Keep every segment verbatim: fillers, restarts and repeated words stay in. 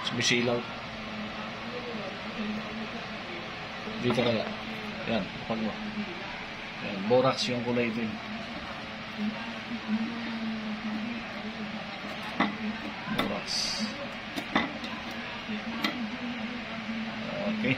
Bisilaw. Dito kaya. Yan, pag mo. Yan, borax yung kulay ito. Borax. Okay.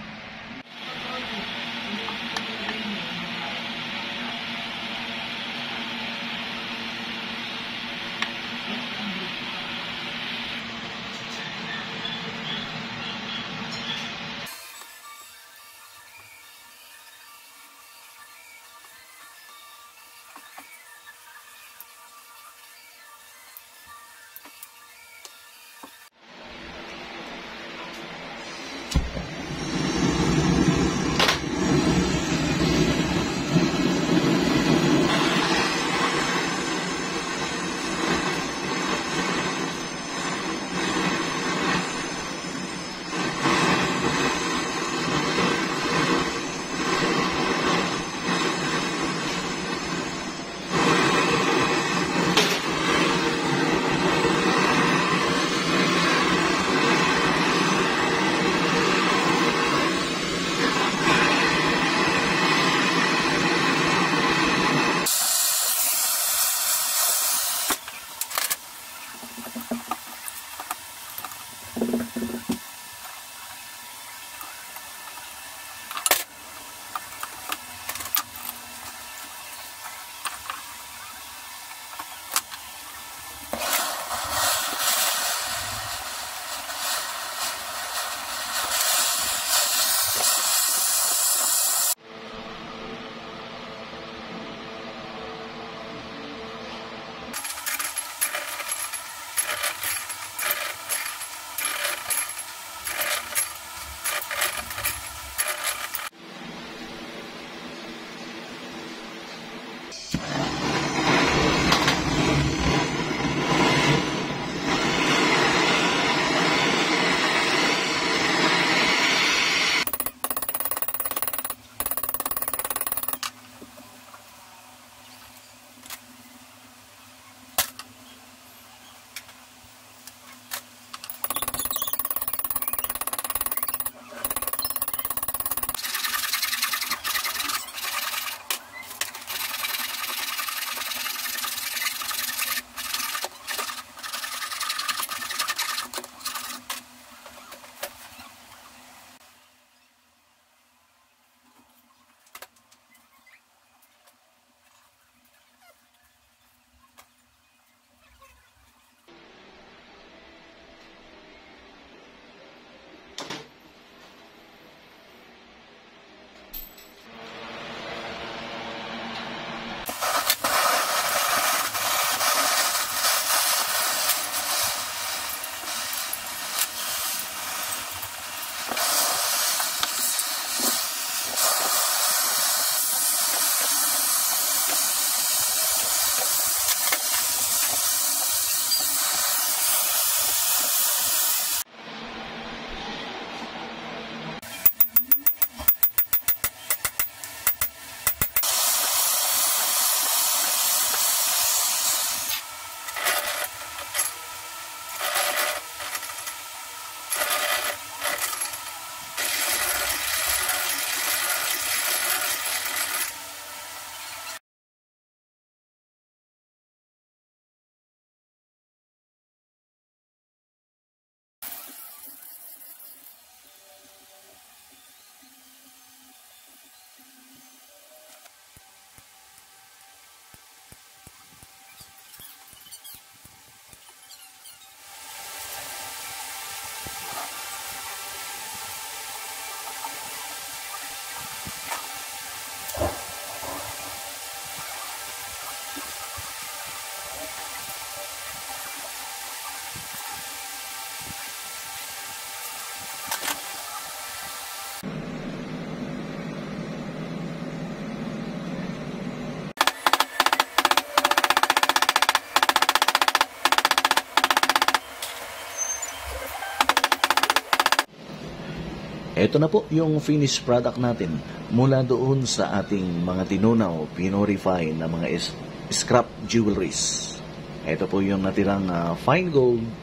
Ito na po yung finished product natin mula doon sa ating mga tinunaw, pinorify na mga scrap jewelries. Ito po yung natirang uh, fine gold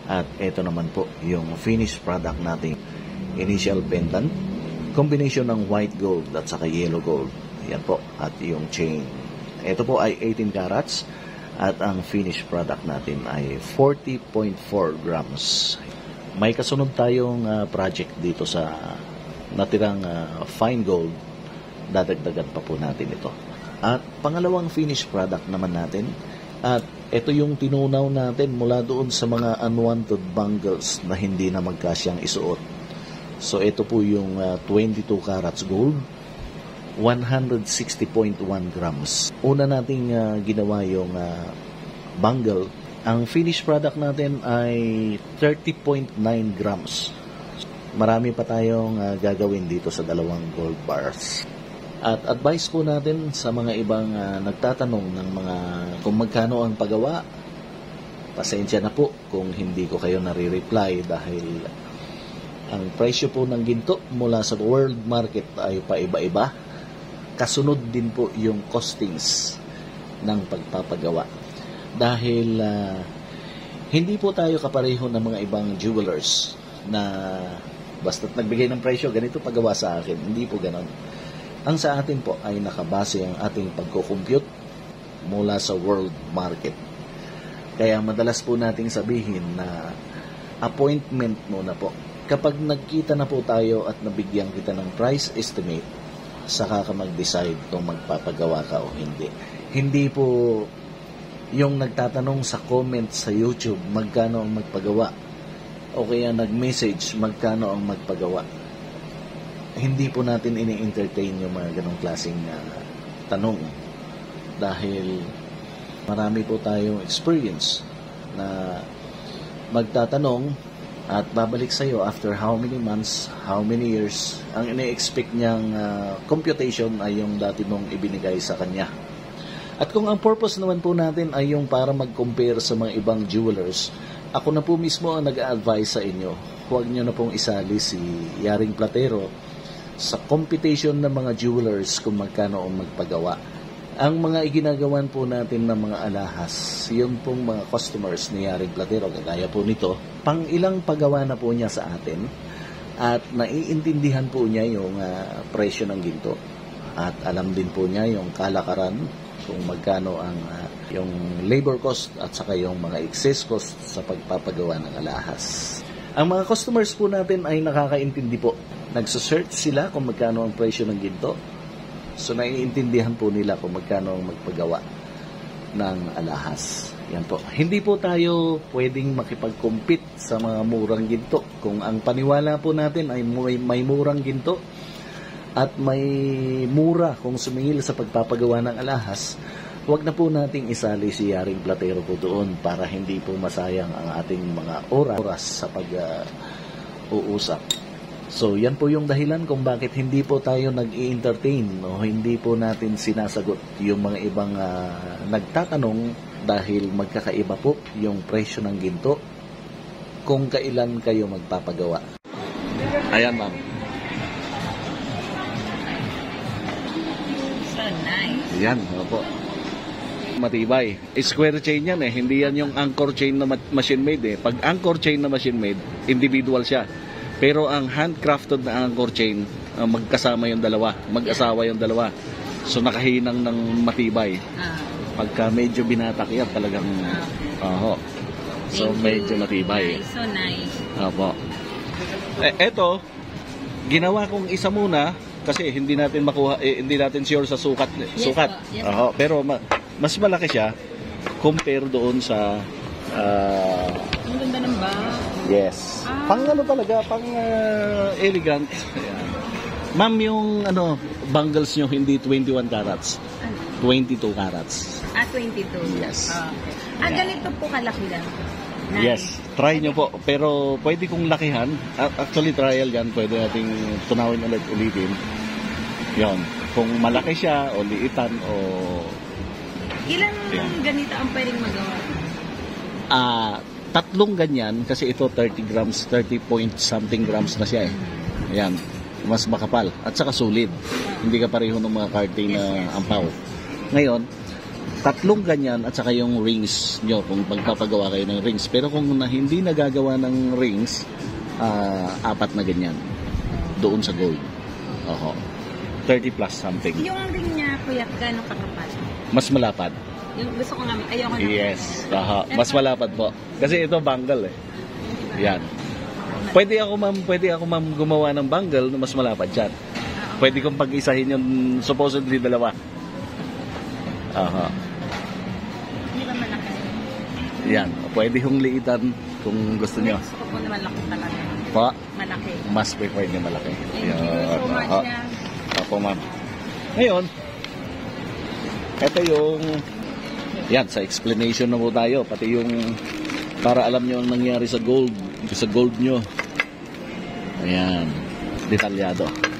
At ito naman po yung finished product natin. Initial pendant, combination ng white gold at saka yellow gold. Yan po. At yung chain. Ito po ay eighteen carats at ang finished product natin ay forty point four grams. May kasunod tayong uh, project dito sa natirang uh, fine gold. Dadagdagan pa po natin ito. At pangalawang finished product naman natin. At ito yung tinunaw natin mula doon sa mga unwanted bangles na hindi na magkasyang isuot. So ito po yung uh, twenty-two carats gold, one hundred sixty point one grams. Una nating uh, ginawa yung uh, bangle. Ang finished product natin ay thirty point nine grams. Marami pa tayong uh, gagawin dito sa dalawang gold bars. At advice po natin sa mga ibang uh, nagtatanong ng mga kung magkano ang paggawa, pasensya na po kung hindi ko kayo nare-reply dahil ang presyo po ng ginto mula sa world market ay paiba-iba. Kasunod din po yung costings ng pagpapagawa. Dahil uh, hindi po tayo kapareho ng mga ibang jewelers na basta't nagbigay ng presyo, ganito paggawa sa akin. Hindi po ganon. Ang sa atin po ay nakabase ang ating pagko-compute mula sa world market. Kaya madalas po nating sabihin na appointment muna po. Kapag nagkita na po tayo at nabigyan kita ng price estimate, saka ka mag-decide kung magpapagawa ka o hindi. Hindi po yung nagtatanong sa comment sa YouTube magkano ang magpagawa o kaya nag-message magkano ang magpagawa. Hindi po natin ini-entertain yung mga ganong klaseng uh, tanong dahil marami po tayong experience na magtatanong at babalik sa iyo after how many months, how many years. Ang ini-expect niyang uh, computation ay yung dati mong ibinigay sa kanya. At kung ang purpose naman po natin ay yung para mag-compare sa mga ibang jewelers, ako na po mismo ang nag-a-advise sa inyo, huwag nyo na pong isali si Yaring Platero sa computation ng mga jewelers kung magkano ang magpagawa. Ang mga iginagawan po natin ng mga alahas, yun pong mga customers ni Yaring Platero, kagaya po nito, pang ilang paggawa na po niya sa atin at naiintindihan po niya yung uh, presyo ng ginto at alam din po niya yung kalakaran kung magkano ang uh, yung labor cost at saka yung mga excess cost sa pagpapagawa ng alahas. Ang mga customers po natin ay nakakaintindi po. Nagsusearch sila kung magkano ang presyo ng ginto. So, naiintindihan po nila kung magkano ang magpagawa ng alahas. Yan po. Hindi po tayo pwedeng makipag-compete sa mga murang ginto. Kung ang paniwala po natin ay may, may murang ginto at may mura kung sumingil sa pagpapagawa ng alahas, huwag na po nating isali si Yaring Platero po doon para hindi po masayang ang ating mga oras sa pag-uusap. Uh, So, yan po yung dahilan kung bakit hindi po tayo nag-i-entertain o hindi po natin sinasagot yung mga ibang uh, nagtatanong dahil magkakaiba po yung presyo ng ginto kung kailan kayo magpapagawa. Ayan, ma'am. So nice. Yan, opo. Matibay. Square chain yan eh. Hindi yan yung anchor chain na machine made eh. Pag anchor chain na machine made, individual siya. Pero ang handcrafted na anchor chain, uh, magkasama yung dalawa, mag-asawa yung dalawa. So nakahinang ng matibay. Ah. Pagka medyo binatak yan, talagang oho. So Thank medyo you. matibay. Nice. So nice. Opo. Eh, eto, ginawa kong isa muna kasi hindi natin makuha, eh, hindi natin sure sa sukat. Yes, sukat. po. Yes, Oho. Pero ma- mas malaki siya compare doon sa uh, Ang ganda ng bag. yes. Ah. Pang ano talaga, pang uh, elegant. Ayan. Ma'am, yung ano, bangles nyo hindi twenty-one carats. Ano? twenty-two carats. Ah, twenty-two. Yes. Ah, okay. Ah, ganito po kalaki lang. Nice. Yes. Try nyo po. Pero pwede kong lakihan. Actually, trial yan. Pwede nating tunawin ulit ulitin. Yon. Kung malaki siya o liitan o... Ilang Ayan. ganito ang pwedeng magawa? Ah, tatlong ganyan kasi ito thirty grams, thirty point something grams na siya eh. Ayan, mas makapal at saka solid. Hindi ka pareho ng mga carte na Yes, yes. ampaw. Ngayon, Tatlong ganyan at saka yung rings nyo kung magpapagawa kayo ng rings. Pero kung na, hindi nagagawa ng rings, uh, apat na ganyan doon sa gold. Oho. thirty plus something. Yung ring niya, kuya, gano'ng kakapal? Mas malapad. Yung gusto ko nga, ayoko na. Yes. Oho. Mas malapad po. Kasi ito bangle eh. Yan. Pwede ako ma'am, pwede ako ma'am gumawa ng bangle na mas malapad dyan. Pwede kong pag-isahin yung supposedly dalawa. Aha. Hindi ba malaki? Yan. Pwede hong liitan kung gusto nyo. Gusto ko po na malaki talaga. Pa? Malaki. Mas prefer nyo malaki. Thank you so much. Aha. Yeah. Opo ma'am. Ngayon, ito yung, yan, sa explanation na po tayo. Pati yung, para alam nyo ang nangyari sa gold. Sa gold nyo. Ayan. Detalyado.